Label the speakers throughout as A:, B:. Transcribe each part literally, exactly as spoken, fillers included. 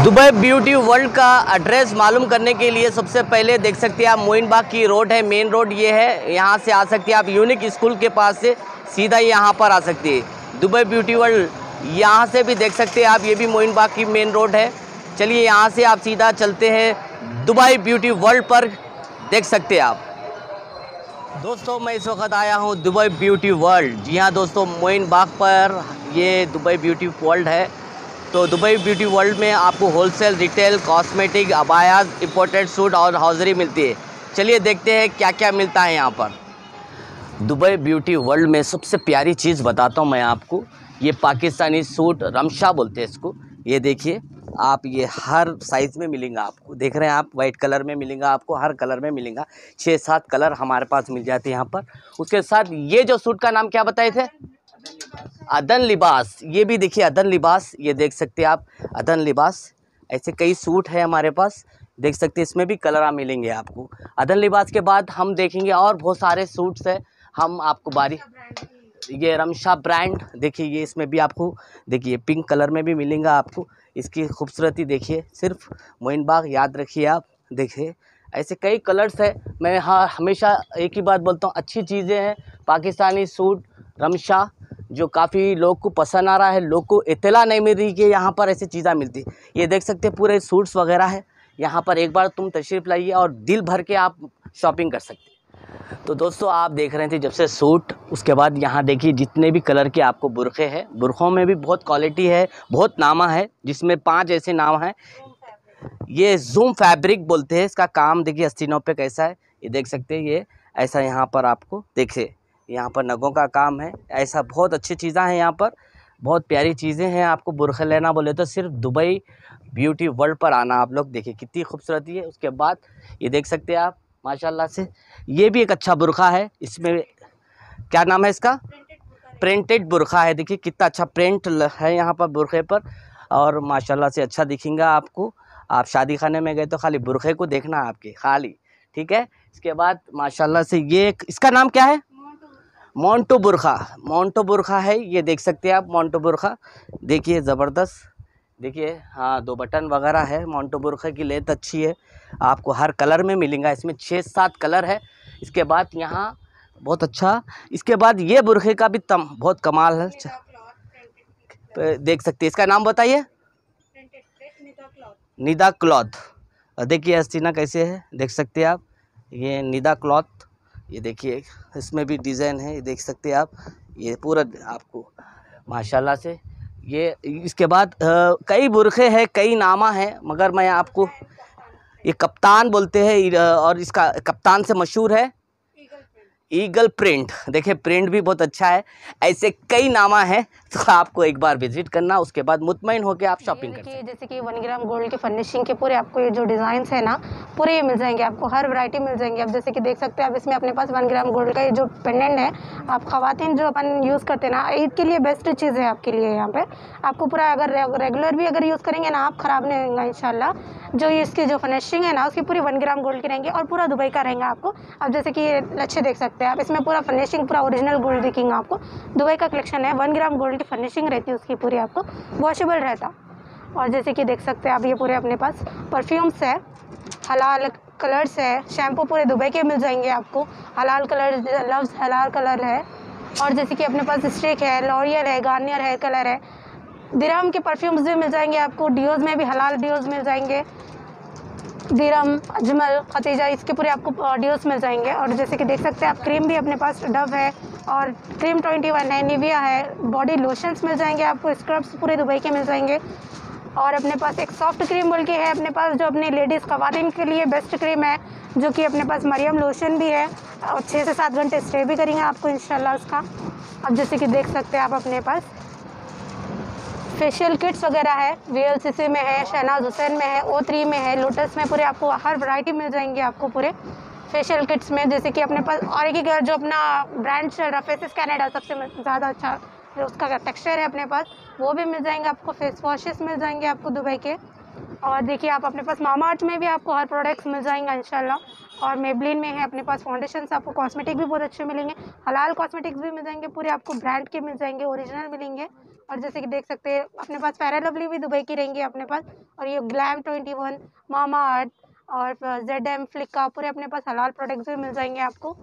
A: Dubai beauty world का address मालूम करने के लिए सबसे पहले देख सकते हैं आप मोइन बाग की रोड है, मेन रोड ये है। यहाँ से आ सकते हैं आप यूनिक स्कूल के पास से सीधा यहाँ पर आ सकती है दुबई ब्यूटी वर्ल्ड। यहाँ से भी देख सकते हैं आप, ये भी मोइन बाग की मेन रोड है। चलिए यहाँ से आप सीधा चलते हैं दुबई ब्यूटी वर्ल्ड पर, देख सकते हैं आप। दोस्तों मैं इस वक्त आया हूँ दुबई ब्यूटी वर्ल्ड। जी हाँ दोस्तों, मोइन बाग पर ये दुबई ब्यूटी वर्ल्ड है। तो दुबई ब्यूटी वर्ल्ड में आपको होलसेल, रिटेल, कॉस्मेटिक, अबायाज, इम्पोर्टेड सूट और हॉजरी मिलती है। चलिए देखते हैं क्या क्या मिलता है यहाँ पर। दुबई ब्यूटी वर्ल्ड में सबसे प्यारी चीज़ बताता हूँ मैं आपको, ये पाकिस्तानी सूट रमशा बोलते हैं इसको। ये देखिए आप, ये हर साइज़ में मिलेंगे आपको। देख रहे हैं आप, वाइट कलर में मिलेगा आपको, हर कलर में मिलेगा। छः सात कलर हमारे पास मिल जाते हैं यहाँ पर। उसके साथ ये जो सूट का नाम क्या बताए थे, अदन लिबास। ये भी देखिए अदन लिबास, ये देख सकते हैं आप अदन लिबास। ऐसे कई सूट है हमारे पास, देख सकते हैं। इसमें भी कलर मिलेंगे आपको। अदन लिबास के बाद हम देखेंगे और बहुत सारे सूट्स है, हम आपको बारी। ये रमशा ब्रांड देखिए, ये इसमें भी आपको देखिए पिंक कलर में भी मिलेगा आपको। इसकी खूबसूरती देखिए, सिर्फ मोइन बाग याद रखिए आप। देखिए ऐसे कई कलर्स है। मैं हाँ हमेशा एक ही बात बोलता हूँ, अच्छी चीज़ें हैं। पाकिस्तानी सूट रमशा जो काफ़ी लोग को पसंद आ रहा है, लोग को इत्तला नहीं मिल रही कि यहाँ पर ऐसी चीज़ें मिलती। ये देख सकते हैं पूरे सूट्स वगैरह है यहाँ पर। एक बार तुम तशरीफ़ लाइए और दिल भर के आप शॉपिंग कर सकते। तो दोस्तों आप देख रहे थे जब से सूट, उसके बाद यहाँ देखिए जितने भी कलर के आपको बुरखे हैं, बुरखों में भी बहुत क्वालिटी है, बहुत नामा है, जिसमें पांच ऐसे नाम हैं। ये जूम फैब्रिक बोलते हैं इसका काम। देखिए अस्तीनों पे कैसा है, ये देख सकते हैं। ये ऐसा यहाँ पर आपको देखिए, यहाँ पर नगों का काम है। ऐसा बहुत अच्छी चीज़ें हैं यहाँ पर, बहुत प्यारी चीज़ें हैं। आपको बुरखे लेना बोले तो सिर्फ दुबई ब्यूटी वर्ल्ड पर आना आप लोग। देखिए कितनी खूबसूरती है। उसके बाद ये देख सकते हैं आप माशाल्लाह से, ये भी एक अच्छा बुरखा है। इसमें क्या नाम है इसका, प्रिंटेड बुरखा है। देखिए कितना अच्छा प्रिंट है यहाँ पर बुरखे पर, और माशाल्लाह से अच्छा दिखेगा आपको। आप शादी खाने में गए तो खाली बुरखे को देखना आपके खाली, ठीक है। इसके बाद माशाल्लाह से ये इसका नाम क्या है, मोंटो बुरखा। मोंटो बुरखा है, ये देख सकते हैं आप मोंटो बुरखा। देखिए ज़बरदस्त, देखिए हाँ दो बटन वगैरह है। मोंटो बुरखा की लेंथ अच्छी है, आपको हर कलर में मिलेगा। इसमें छः सात कलर है। इसके बाद यहाँ बहुत अच्छा, इसके बाद ये बुरखे का भी तम बहुत कमाल है, देख सकते हैं। इसका नाम बताइए, निदा क्लॉथ। देखिए अस्तीना कैसे है, देख सकते हैं आप। ये निदा क्लॉथ, ये देखिए इसमें भी डिज़ाइन है, ये देख सकते हैं आप। ये पूरा आपको माशाल्लाह से। ये इसके बाद आ, कई बुरखे हैं, कई नामा हैं, मगर मैं आपको ये कप्तान बोलते हैं, और इसका कप्तान से मशहूर है ईगल प्रिंट। देखिए प्रिंट भी बहुत अच्छा है। ऐसे कई नामा है, तो आपको एक बार विजिट करना, उसके बाद मुतमईन होकर आप शॉपिंग करें।
B: जैसे कि वन ग्राम गोल्ड की फिनिशिंग के पूरे आपको ये जो डिज़ाइंस है ना, पूरे ये मिल जाएंगे आपको, हर वैरायटी मिल जाएंगे। अब जैसे कि देख सकते हैं आप, इसमें अपने पास वन ग्राम गोल्ड का ये जो पेंडेंट है, आप ख़वातीन जो अपन यूज़ करते हैं ना, ईद के लिए बेस्ट चीज़ है आपके लिए। यहाँ पे आपको पूरा अगर रेगुलर भी अगर यूज़ करेंगे ना आप, ख़राब नहीं होगा इंशाल्लाह। जो इसकी जो फिनिशिंग है ना, उसकी पूरी वन ग्राम गोल्ड की रहेंगे और पूरा दुबई का रहेगा आपको। अब जैसे कि ये अच्छे देख सकते हैं आप, इसमें पूरा फिनिशिंग पूरा ओरिजिनल गोल्ड दिखेंगे आपको। दुबई का कलेक्शन है, वन ग्राम गोल्ड की फिनिशिंग रहती है उसकी पूरी, आपको वॉशेबल रहता। और जैसे कि देख सकते हैं आप, ये पूरे अपने पास परफ्यूम्स है, हलाल कलर्स है, शैम्पू पूरे दुबई के मिल जाएंगे आपको। हलाल कलर, लव्स हलाल कलर है। और जैसे कि अपने पास स्टिक है, लॉरियल है, गार्नियर हेयर कलर है। दिरहम के परफ्यूम्स भी मिल जाएंगे आपको। डियोज में भी हलाल डियोज मिल जाएंगे, दिरहम, अजमल, खतीजा, इसके पूरे आपको डियोस मिल जाएंगे। और जैसे कि देख सकते हैं आप, क्रीम भी अपने पास डव है, और क्रीम ट्वेंटी वन है, निविया है। बॉडी लोशंस मिल जाएंगे आपको, स्क्रब्स पूरे दुबई के मिल जाएंगे। और अपने पास एक सॉफ्ट क्रीम बोल के है अपने पास, जो अपने लेडीज़ ख़वातीन के लिए बेस्ट क्रीम है, जो कि अपने पास मरियम लोशन भी है, और छः से सात घंटे स्टे भी करेंगे आपको इंशाल्लाह उसका। अब जैसे कि देख सकते हैं आप, अपने पास फेशियल किट्स वगैरह है, वी एल सी सी में है, शहनाज हुसैन में है, ओ थ्री में है, लोटस में, पूरे आपको हर वैरायटी मिल जाएंगे आपको पूरे फेशियल किट्स में। जैसे कि अपने पास और एक जो अपना ब्रांड चल रहा है फेसेस कैनेडा, सबसे ज़्यादा अच्छा जो उसका टेक्सचर है अपने पास, वो भी मिल जाएंगे आपको। फेस वॉशेस मिल जाएंगे आपको दुबई के। और देखिए आप अपने पास मामा अर्थ में भी आपको हर प्रोडक्ट्स मिल जाएंगे इंशाल्लाह। और मेबलिन में है अपने पास फाउंडेशंस, आपको कॉस्मेटिक भी बहुत अच्छे मिलेंगे, हलाल कॉस्मेटिक्स भी मिल जाएंगे पूरे आपको, ब्रांड के मिल जाएंगे, ओरिजिनल मिलेंगे। और जैसे कि देख सकते हैं अपने पास फेयर लवली भी दुबई की रहेंगी अपने पास, और ये Glam twenty one, Mama Earth और जेड एम, फ्लिका, पूरे अपने पास हलाल प्रोडक्ट्स भी मिल जाएंगे आपको।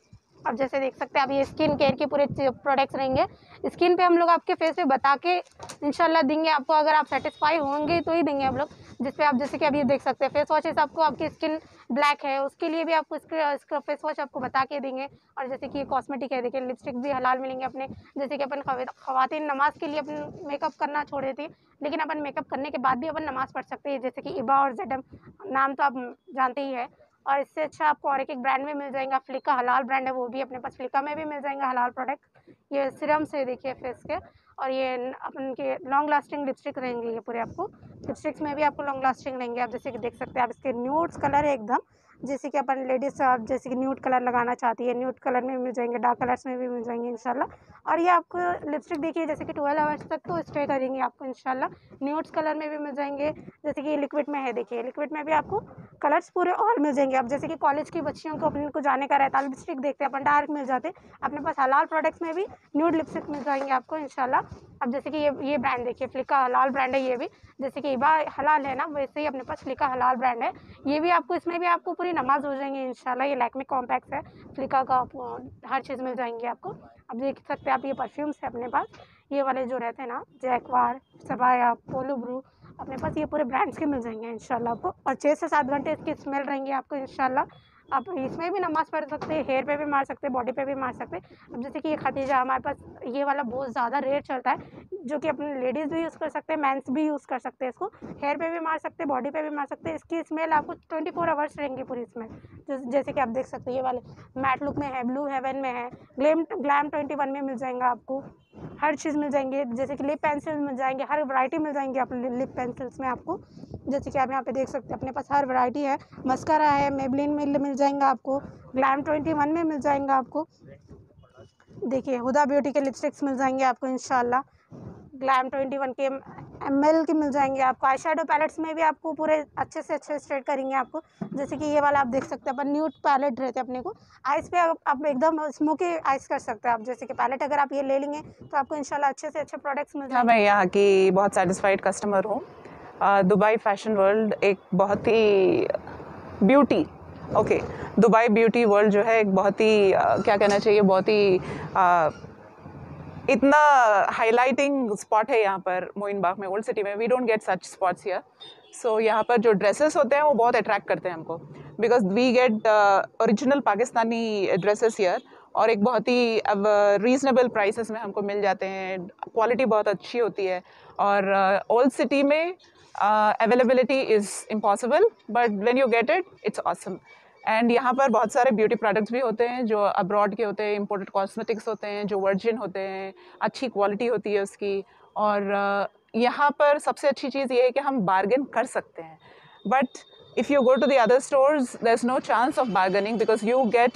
B: अब जैसे देख सकते हैं आप ये स्किन केयर के पूरे प्रोडक्ट्स रहेंगे। स्किन पे हम लोग आपके फेस पे बता के इंशाल्लाह देंगे आपको, अगर आप सेटिस्फाई होंगे तो ही देंगे हम लोग। जिस पे आप जैसे कि अब ये देख सकते हैं फेस वॉशेस आपको, आपकी स्किन ब्लैक है उसके लिए भी आपको इसका इसका फेस वॉश आपको बता के देंगे। और जैसे कि ये कॉस्मेटिक है, देखिए लिपस्टिक भी हलाल मिलेंगे अपने। जैसे कि अपन खवातीन नमाज के लिए अपन मेकअप करना छोड़ देते हैं, लेकिन अपन मेकअप करने के बाद भी अपन नमाज पढ़ सकते हैं। जैसे कि इबा और जेडम नाम तो आप जानते ही है, और इससे अच्छा आपको और एक एक ब्रांड में मिल जाएगा। फ्लिका हलाल ब्रांड है, वो भी अपने पास फ्लिका में भी मिल जाएंगे हलाल प्रोडक्ट। ये सीरम से देखिए फेस के, और ये अपन के लॉन्ग लास्टिंग लिपस्टिक रहेंगे ये पूरे आपको। लिपस्टिक्स में भी आपको लॉन्ग लास्टिंग रहेंगे। आप जैसे कि देख सकते हैं आप इसके न्यूड्स कलर है एकदम, जैसे कि अपन लेडीज आप जैसे कि न्यूड कलर लगाना चाहती है, न्यूड कलर में मिल जाएंगे, डार्क कलर्स में भी मिल जाएंगे इंशाल्लाह। और ये आपको लिपस्टिक देखिए जैसे कि ट्वेल्व आवर्स तक तो स्टे करेंगे आपको इंशाल्लाह। न्यूड्स कलर में भी मिल जाएंगे, जैसे कि लिक्विड में है, देखिए लिक्विड में भी आपको कलर्स पूरे और मिल जाएंगे। अब जैसे कि कॉलेज की बच्चियों को अपने को जाने का रहता है, लिपस्टिक देखते हैं अपन डार्क मिल जाते, अपने पास हलाल प्रोडक्ट्स में भी न्यूड लिपस्टिक मिल जाएंगे आपको इंशाल्लाह। अब जैसे कि ये ये ब्रांड देखिए फ्लिका हलाल ब्रांड है, ये भी जैसे कि इबा हलाल है ना, वैसे ही अपने पास फ्लिका हलाल ब्रांड है। ये भी आपको, इसमें भी आपको पूरी नमाज हो जाएंगे इंशाल्लाह। ये लैक्मे कॉम्पैक्ट है, फ्लिका का हर चीज़ मिल जाएंगी आपको। अब देख सकते हैं आप ये परफ्यूम्स है अपने पास, ये वाले जो रहते हैं ना, जैकवार, सबाया, पोलो ब्रू, अपने पास ये पूरे ब्रांड्स के मिल जाएंगे इंशाल्लाह आपको। और छः से सात घंटे इसकी स्मेल रहेंगी आपको इंशाल्लाह। आप इसमें भी नमाज पढ़ सकते हैं, हेयर पे भी मार सकते हैं, बॉडी पे भी मार सकते हैं। अब जैसे कि ये खतीजा हमारे पास ये वाला बहुत ज़्यादा रेट चलता है, जो कि अपने लेडीज़ भी यूज़ कर सकते हैं, मेंस भी यूज़ कर सकते हैं। इसको हेयर पे भी मार सकते हैं, बॉडी पे भी मार सकते हैं। इसकी स्मेल आपको ट्वेंटी फोर आवर्स रहेंगी पूरी स्मेल। जैसे कि आप देख सकते हैं ये वाले मैट लुक में है, ब्लू हेवन में है, ग्लैम ग्लैम ट्वेंटी वन में मिल जाएगा आपको, हर चीज़ मिल जाएंगे। जैसे कि लिप पेंसिल मिल जाएंगे, हर वैरायटी मिल जाएंगी आप लिप पेंसिल्स में आपको। जैसे कि आप यहाँ पे देख सकते हैं अपने पास हर वैरायटी है। मस्कारा है, मेबलिन में मिल जाएंगा आपको, ग्लैम ट्वेंटी वन में मिल जाएंगा आपको। देखिए हुदा ब्यूटी के लिपस्टिक्स मिल जाएंगे आपको इंशाल्लाह, ग्लैम ट्वेंटी वन के एम एल के मिल जाएंगे आपको। आई शेडो पैलेट्स में भी आपको पूरे अच्छे से अच्छे स्ट्रेट करेंगे आपको। जैसे कि ये वाला आप देख सकते हैं, अपन न्यूड पैलेट रहते हैं अपने को, आइस पे आप एकदम स्मोकी आइस कर सकते हैं आप। जैसे कि पैलेट अगर आप ये ले लेंगे तो आपको इंशाल्लाह अच्छे से अच्छे प्रोडक्ट्स मिल जाएंगे।
C: मैं यहाँ की बहुत सेटिस्फाइड कस्टमर हूँ। दुबई फैशन वर्ल्ड एक बहुत ही beauty okay Dubai beauty world जो है एक बहुत ही uh, क्या कहना चाहिए, बहुत ही uh, इतना हाईलाइटिंग स्पॉट है यहाँ पर मोइन बाग में, ओल्ड सिटी में। We don't get such spots here. So यहाँ पर जो ड्रेसेस होते हैं वो बहुत अट्रैक्ट करते हैं हमको, because we get original Pakistani dresses here, और एक बहुत ही अब रीजनेबल प्राइसेस में हमको मिल जाते हैं। क्वालिटी बहुत अच्छी होती है, और ओल्ड uh, सिटी में availability is impossible, but when you get it it's awesome. And यहाँ पर बहुत सारे ब्यूटी प्रोडक्ट्स भी होते हैं जो अब्रॉड के होते हैं, इम्पोर्टेड कॉस्मेटिक्स होते हैं जो वर्जिन होते हैं, अच्छी क्वालिटी होती है उसकी। और यहाँ पर सबसे अच्छी चीज़ ये है कि हम बार्गेन कर सकते हैं, but if you go to the other stores there is no chance of bargaining, because you get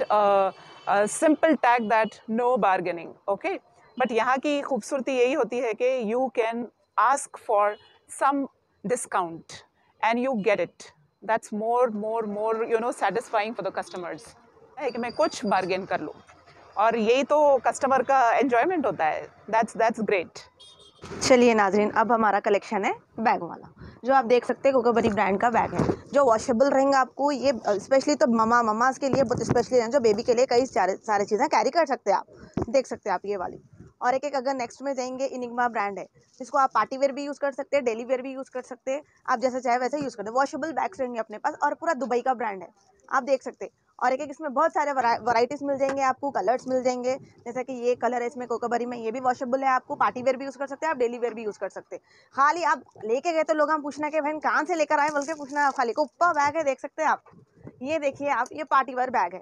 C: a simple tag that no bargaining, okay. But यहाँ की खूबसूरती यही होती है कि you can ask for some discount and you get it. That's more, more, more, you know, satisfying for the customers. है कि मैं कुछ बार्गेन कर लूँ, और यही तो कस्टमर का एन्जॉयमेंट होता है। That's that's great.
D: चलिए नाजरीन, अब हमारा कलेक्शन है बैग वाला, जो आप देख सकते हैं कोकोबरी ब्रांड का बैग है, जो वॉशेबल रहेंगे आपको। ये स्पेशली तो ममा ममाज के लिए बहुत स्पेशली हैं, जो बेबी के लिए कई सारे सारे चीज़ें कैरी कर सकते हैं आप। देख सकते हैं आप ये वाली। और एक एक अगर नेक्स्ट में जाएंगे, इनिग्मा ब्रांड है, इसको आप पार्टी वेयर भी यूज़ कर सकते हैं, डेली वेयर भी यूज़ कर सकते हैं, आप जैसे चाहे वैसे यूज़ करते हैं। वॉशेबल बैग्स रहेंगे अपने पास, और पूरा दुबई का ब्रांड है, आप देख सकते हैं। और एक एक इसमें बहुत सारे वैराइटीज़ मिल जाएंगे आपको, कलर्स मिल जाएंगे। जैसे कि ये कलर है इसमें कोकोबरी में, ये भी वॉशेबल है, आपको पार्टी वेयर भी यूज़ कर सकते हैं, आप डेली वेयर भी यूज़ कर सकते हैं। खाली आप लेके गए तो लोग हम पूछना कि भाई कहाँ से लेकर आए, बोल के पूछना। खाली कुप्पा बैग है, देख सकते हैं आप। ये देखिए आप, ये पार्टी वेयर बैग है,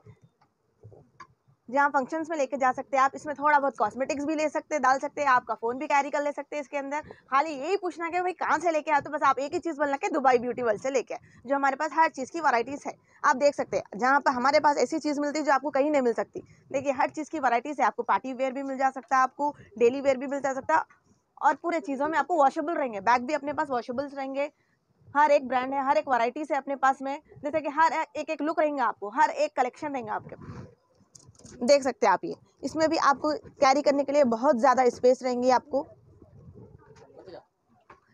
D: जहाँ फंक्शंस में लेके जा सकते हैं आप। इसमें थोड़ा बहुत कॉस्मेटिक्स भी ले सकते हैं, डाल सकते हैं, आपका फ़ोन भी कैरी कर ले सकते हैं इसके अंदर। खाली यही पूछना कि भाई कहाँ से लेके आए, तो बस आप एक ही चीज़ बोलना कि दुबई ब्यूटी वर्ल्ड से लेके आए, जो हमारे पास हर चीज़ की वैराइटीज़ है। आप देख सकते हैं जहाँ पर हमारे पास ऐसी चीज़ मिलती है जो आपको कहीं नहीं मिल सकती। देखिए हर चीज़ की वैराइटीज़ है, आपको पार्टी वेयर भी मिल जा सकता है, आपको डेली वेयर भी मिल जा सकता है, और पूरे चीज़ों में आपको वॉशेबल रहेंगे। बैग भी अपने पास वॉशेबल्स रहेंगे, हर एक ब्रांड है, हर एक वैराइटीज़ है अपने पास में। जैसे कि हर एक एक लुक रहेंगे आपको, हर एक कलेक्शन रहेंगे आपके, देख सकते हैं आप। ये इसमें भी आपको कैरी करने के लिए बहुत ज़्यादा स्पेस रहेंगी आपको।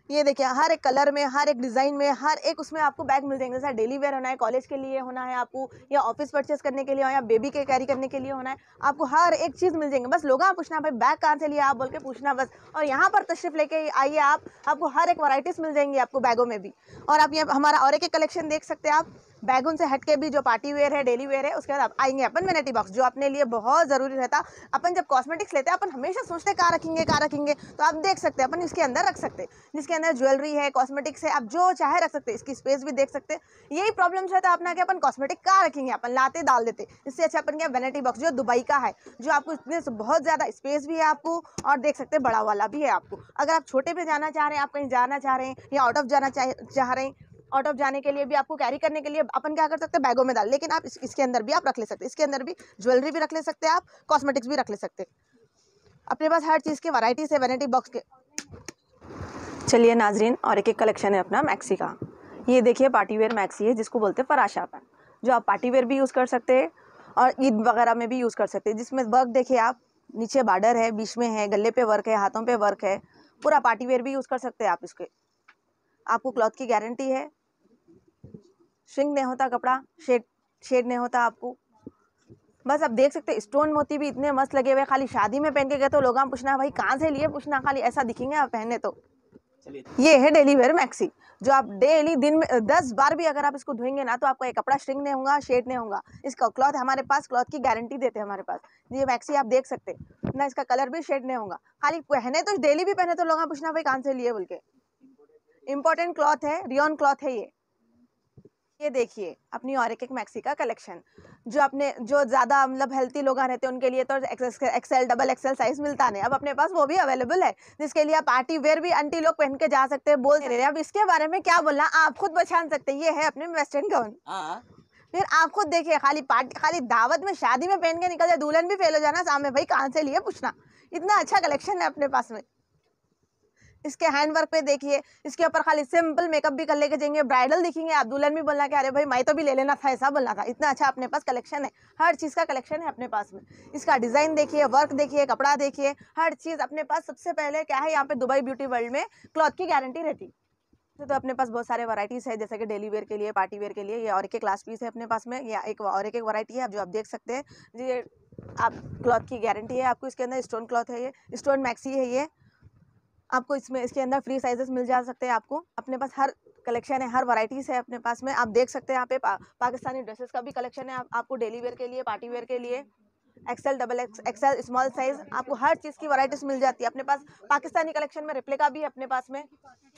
D: ये देखिए हर एक कलर में, हर एक डिज़ाइन में, हर एक उसमें आपको बैग मिल जाएंगे। जैसा डेली वेयर होना है, कॉलेज के लिए होना है आपको, या ऑफिस परचेस करने के लिए हो, या बेबी के कैरी करने के लिए होना है, आपको हर एक चीज़ मिल जाएंगे। बस लोग आप पूछना भाई बैग कहाँ से लिया आप बोल के पूछना बस, और यहाँ पर तशरीफ लेके आइए आप, आपको हर एक वैरायटीज़ मिल जाएंगी आपको बैगों में भी। और आप ये हमारा और एक एक कलेक्शन देख सकते हैं आप, बैगों से हट के भी जो पार्टी वेयर है, डेली वेयर है। उसके बाद आप आएंगे अपन वैनिटी बॉक्स, जो अपने लिए बहुत ज़रूरी रहता। अपन जब कॉस्मेटिक्स लेते हैं अपन हमेशा सोचते हैं कहाँ रखेंगे कहाँ रखेंगे, तो आप देख सकते हैं अपन इसके अंदर रख सकते हैं, जिसके अंदर ज्वेलरी है, कॉस्मेटिक्स है, आप जो चाहे रख सकते हैं। इसकी स्पेस भी देख सकते हैं। यही प्रॉब्लम्स रहता है अपना कि अपन कॉस्मेटिक कहाँ रखेंगे, अपन लाते डाल देते। इससे अच्छा अपन क्या वैनिटी बॉक्स जो दुबई का है, जो आपको इसमें बहुत ज़्यादा स्पेस भी है आपको, और देख सकते हैं बड़ा वाला भी है आपको। अगर आप छोटे पे जाना चाह रहे हैं, आप कहीं जाना चाह रहे हैं, या आउट ऑफ जाना चाह चाह रहे हैं, आउट ऑफ जाने के लिए भी आपको कैरी करने के लिए अपन क्या कर सकते हैं, बैगों में डाल। लेकिन आप इस, इसके अंदर भी आप रख ले सकते हैं। इसके अंदर भी ज्वेलरी भी रख ले सकते हैं, आप कॉस्मेटिक्स भी रख ले सकते हैं। अपने पास हर चीज़ की वैराइटीज है वैनिटी बॉक्स के। चलिए नाजरीन, और एक एक कलेक्शन है अपना मैक्सी का। ये देखिए पार्टी वेयर मैक्सी है, जिसको बोलते हैं फराशा पैन, जो आप पार्टी वेयर भी यूज़ कर सकते हैं और ईद वगैरह में भी यूज़ कर सकते हैं। जिसमें वर्क देखिए आप, नीचे बॉर्डर है, बीच में है, गले पे वर्क है, हाथों पे वर्क है, पूरा पार्टी वेयर भी यूज़ कर सकते हैं आप इसके। आपको क्लॉथ की गारंटी है, श्रिंक नहीं होता कपड़ा, शेड शेड नहीं होता आपको। बस आप देख सकते हैं स्टोन मोती भी इतने मस्त लगे हुए। खाली शादी में पहन के गए तो लोग हम पूछना भाई कहाँ से लिए, पूछना खाली ऐसा दिखेंगे आप पहने तो। ये है डेली वेयर मैक्सी, जो आप डेली दिन में दस बार भी अगर आप इसको धोएंगे ना तो आपका ये कपड़ा श्रिंक नहीं होगा, शेड नहीं होगा। इसका क्लॉथ हमारे पास, क्लॉथ की गारंटी देते हैं हमारे पास। ये मैक्सी आप देख सकते हैं ना, इसका कलर भी शेड नहीं होगा। खाली पहने तो डेली भी पहने तो लोग पूछना भाई कहाँ से लिए बोल के। इम्पोर्टेंट क्लॉथ है, रियॉन क्लॉथ है ये। ये देखिए अपनी और एक एक मैक्सी का कलेक्शन, जो अपने जो ज़्यादा मतलब हेल्थी लोग रहते हैं उनके लिए तो एक्सेल डबल एक्सेल साइज मिलता नहीं, अब अपने पास वो भी अवेलेबल है, जिसके लिए आप पार्टी वेयर भी आंटी लोग पहन के जा सकते हैं। बोल रहे हैं अब इसके बारे में क्या बोलना, आप खुद पहचान सकते हैं। ये है अपने वेस्टर्न गाउन। फिर आप खुद देखिए, खाली पार्टी खाली दावत में शादी में पहन के निकल जाए, दुल्हन भी फेल हो जाना सामने, भाई कहाँ से लिए पूछना। इतना अच्छा कलेक्शन है अपने पास में। इसके हैंड वर्क पे देखिए, इसके ऊपर खाली सिंपल मेकअप भी कर लेके जाएंगे, ब्राइडल दिखेंगे आप, दुल्हन भी बोलना कि अरे भाई मैं तो भी ले लेना था, ऐसा बोलना था। इतना अच्छा अपने पास कलेक्शन है, हर चीज़ का कलेक्शन है अपने पास में। इसका डिज़ाइन देखिए, वर्क देखिए, कपड़ा देखिए, हर चीज़ अपने पास। सबसे पहले क्या है, यहाँ पे दुबई ब्यूटी वर्ल्ड में क्लॉथ की गारंटी रहती है। तो अपने पास बहुत सारे वैराइटीज़ है, जैसे कि डेली वेयर के लिए, पार्टी वेयर के लिए। ये और एक क्लास पीस है अपने पास में, या एक और एक एक वैरायटी है जो आप देख सकते हैं। ये आप क्लॉथ की गारंटी है आपको। इसके अंदर स्टोन क्लॉथ है, ये स्टोन मैक्सी है। ये आपको इसमें इसके अंदर फ्री साइजेस मिल जा सकते हैं आपको। अपने पास हर कलेक्शन है, हर वैराइटीज़ है अपने पास में। आप देख सकते हैं यहाँ पे पा, पाकिस्तानी ड्रेसेस का भी कलेक्शन है आप, आपको डेली वेयर के लिए, पार्टी वेयर के लिए, XL double X XL small size, आपको हर चीज़ की वैराइटीज मिल जाती है अपने पास। पाकिस्तानी कलेक्शन में रेप्लिका भी है अपने पास में।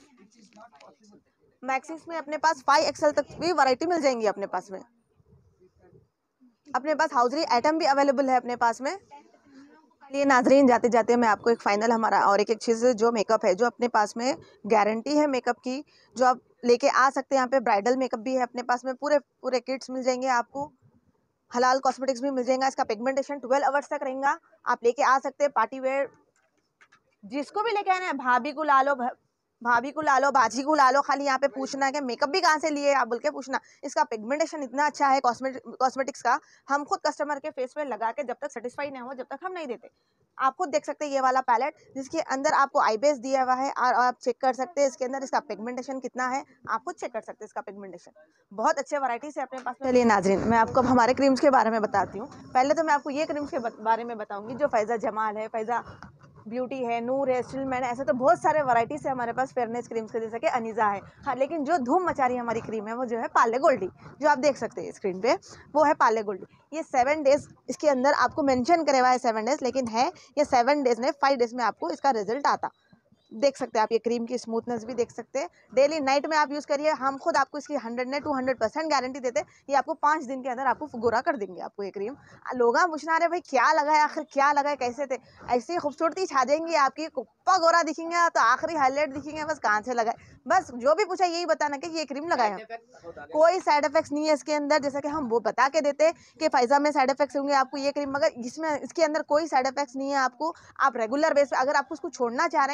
D: मैक्सीज में अपने पास फाइव एक्सेल तक भी वैरायटी मिल जाएंगी अपने पास में। अपने पास हाउजरी आइटम भी अवेलेबल है अपने पास में। ये नाजरीन, जाते जाते मैं आपको एक फाइनल हमारा और एक एक चीज़ जो मेकअप है, जो अपने पास में गारंटी है मेकअप की, जो आप लेके आ सकते हैं। यहाँ पे ब्राइडल मेकअप भी है अपने पास में, पूरे पूरे किट्स मिल जाएंगे आपको। हलाल कॉस्मेटिक्स भी मिल जाएगा। इसका पिगमेंटेशन ट्वेल्व आवर्स तक रहेगा, आप लेके आ सकते हैं। पार्टी वेयर जिसको भी लेके आना है, भाभी को ला लो, भाभी को ला लो, बाजी को ला लो, खाली यहाँ पे पूछना है कि मेकअप भी कहाँ से लिए आप बोल के पूछना। इसका पिगमेंटेशन इतना अच्छा है कॉस्मेटिक कॉस्मेटिक्स का, हम खुद कस्टमर के फेस पे लगा के जब तक सेटिस्फाई नहीं हो जब तक हम नहीं देते। आप खुद देख सकते हैं ये वाला पैलेट, जिसके अंदर आपको आई बेस दिया हुआ है, और आप चेक कर सकते हैं इसके अंदर इसका पिगमेंटेशन कितना है। आप खुद चेक कर सकते हैं इसका पिगमेंटेशन। बहुत अच्छे वैराइटीज है अपने पास। चलिए नाजरीन, मैं आपको हमारे क्रीम्स के बारे में बताती हूँ। पहले तो मैं आपको ये क्रीम्स के बारे में बताऊँगी, जो फैज़ा जमाल है, फैज़ा ब्यूटी है, नूर है, स्टिलमैन है, ऐसे तो बहुत सारे वैराइटीज़ है हमारे पास फेयरनेस क्रीम्स के, जैसे कि अनीज़ा है। हाँ, लेकिन जो धूम मचा रही है हमारी क्रीम है वो जो है पार्ले गोल्डी, जो आप देख सकते हैं स्क्रीन पे, वो है पार्ले गोल्डी। ये सेवन डेज इसके अंदर आपको मेंशन करे हुआ है सेवन डेज, लेकिन है ये सेवन डेज में, फाइव डेज में आपको इसका रिजल्ट आता। देख सकते हैं आप, ये क्रीम की स्मूथनेस भी देख सकते हैं। डेली नाइट में आप यूज़ करिए, हम खुद आपको इसकी हंड्रेड ने टू हंड्रेड परसेंट गारंटी देते हैं। ये आपको पाँच दिन के अंदर आपको गोरा कर देंगे आपको ये क्रीम। लोग पूछना रहे भाई क्या लगा है, आखिर क्या लगा है, कैसे थे, ऐसी खूबसूरती छा देंगी आपकी, कुप्पा गोरा दिखेंगे तो आखिरी हाईलाइट दिखेंगे, बस कहाँ से लगा है। बस जो भी पूछा यही बताना कि ये क्रीम लगाया, कोई साइड इफेक्ट्स नहीं है इसके अंदर। जैसा कि हम वो बता के देते हैं कि फैज़ा में साइड इफेक्ट्स होंगे आपको ये क्रीम, मगर इसमें इसके अंदर कोई साइड इफेक्ट्स नहीं है आपको। आप रेगुलर बेस पे अगर आप उसको छोड़ना चाह रहे हैं तो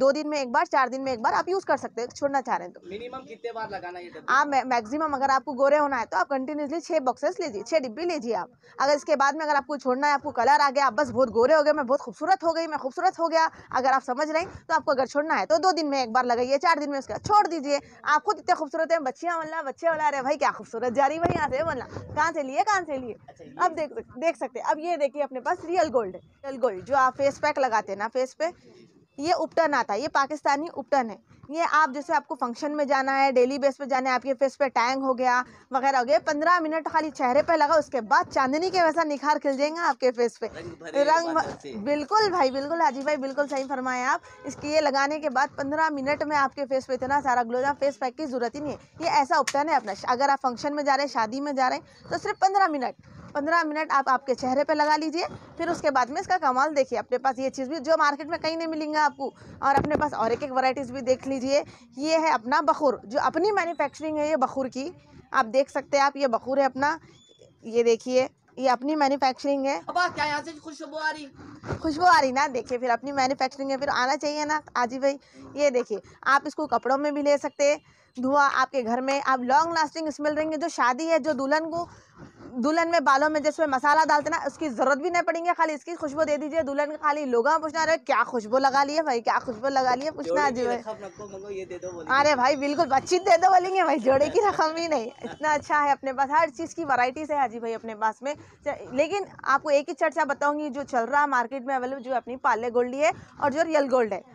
D: दो दिन में एक बार, चार दिन में एक बार आप यूज़ कर सकते हैं, छोड़ना चाह रहे हैं तो।
A: मिनिमम कितने बार लगाना ये डब्बी?
D: आप मैक्सिमम अगर आपको गोरे होना है तो आप कंटिन्यूसली छः बॉक्सेस लीजिए, छः डिब्बी लीजिए आप। अगर इसके बाद में अगर आपको छोड़ना है, आपको कलर आ गया, आप बस बहुत गोरे हो गए, मैं बहुत खूबसूरत हो गई, मैं खूबसूरत हो गया, अगर आप समझ रहे हैं तो आपको अगर छोड़ना है तो दो दिन में एक बार लगाइए, चार दिन में उसके बाद छोड़ दीजिए। आप खुद इतने खूबसूरत हैं, बच्चियाँ बोलना, बच्चे बोला, अरे भाई क्या खूबसूरत जा रही भाई, यहाँ से बोलना कहाँ से लिए, कहाँ से लिए। अब देख देख सकते हैं। अब ये देखिए अपने पास रियल गोल्ड है, रियल गोल्ड जो आप फेस पैक लगाते हैं ना फेस पे, ये उपटन आता है, ये पाकिस्तानी उपटन है। ये आप जैसे आपको फंक्शन में जाना है, डेली बेस पे जाना है, आपके फेस पे टैंग हो गया वगैरह हो गया, पंद्रह मिनट खाली चेहरे पे लगा, उसके बाद चांदनी के वैसा निखार खिल जाएगा आपके फेस पे, रंग। बिल्कुल भाई, बिल्कुल हाजी भाई, बिल्कुल सही फरमाए आप। इसकी ये लगाने के बाद पंद्रह मिनट में आपके फेस पे इतना सारा ग्लो, जहाँ फेस पैक की जरूरत ही नहीं है। ये ऐसा उपटन है अपना, अगर आप फंक्शन में जा रहे हैं, शादी में जा रहे हैं तो सिर्फ पंद्रह मिनट पंद्रह मिनट आप आपके चेहरे पे लगा लीजिए। फिर उसके बाद में इसका कमाल देखिए, अपने पास ये चीज़ भी जो मार्केट में कहीं नहीं मिलेंगे आपको, और अपने पास और एक एक वैरायटीज़ भी देख लीजिए। ये है अपना बखूर, जो अपनी मैन्युफैक्चरिंग है, ये बखूर की आप देख सकते हैं। आप ये बखूर है अपना, ये देखिए, ये अपनी मैन्युफैक्चरिंग है।
A: अब क्या यहाँ से खुशबू आ रही?
D: खुशबू आ रही ना, देखिए फिर अपनी मैन्युफैक्चरिंग है, फिर आना चाहिए ना आजी भाई। ये देखिए, आप इसको कपड़ों में भी ले सकते हैं, धुआं आपके घर में, आप लॉन्ग लास्टिंग स्मेल रहेंगे। जो शादी है, जो दुल्हन को, दुल्हन में बालों में जिसमें मसाला डालते ना, उसकी जरूरत भी नहीं पड़ेंगे, खाली इसकी खुशबू दे दीजिए। दुल्हन का खाली लोग पूछना, रहे क्या खुशबू लगा लिए भाई, क्या खुशबू लगा लिए, पूछना आजी भाई। अरे भाई बिल्कुल बच्ची दे दो बोलेंगे भाई, जोड़े की रकम ही नहीं। इतना अच्छा है अपने पास, हर चीज़ की वैरायटीज है हाजी भाई अपने पास में। लेकिन आपको एक ही चर्चा बताऊंगी जो चल रहा है मार्केट में अवेलेबल, जो अपनी पार्ले गोल्ड है और जो रियल गोल्ड है,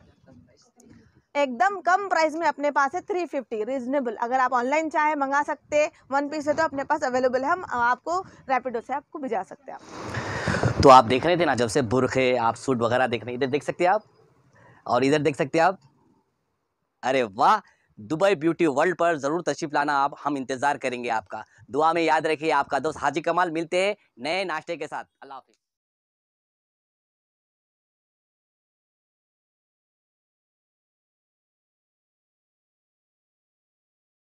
D: एकदम कम प्राइस में अपने पास है, थ्री फिफ्टी रीजनेबल। अगर आप ऑनलाइन चाहे मंगा सकते, वन पीस है तो अपने पास अवेलेबल है, हम आपको रैपिडो से आपको भिजा सकते हैं आप।
A: तो आप देख रहे थे ना, जब से बुरखे आप सूट वगैरह देख रहे हैं, इधर देख सकते हैं आप और इधर देख सकते हैं आप। अरे वाह, दुबई ब्यूटी वर्ल्ड पर ज़रूर तशरीफ लाना आप, हम इंतज़ार करेंगे आपका। दुआ में याद रखिए, आपका दोस्त हाजी कमाल। मिलते हैं नए नाश्ते के साथ। अल्लाह हाफिज़।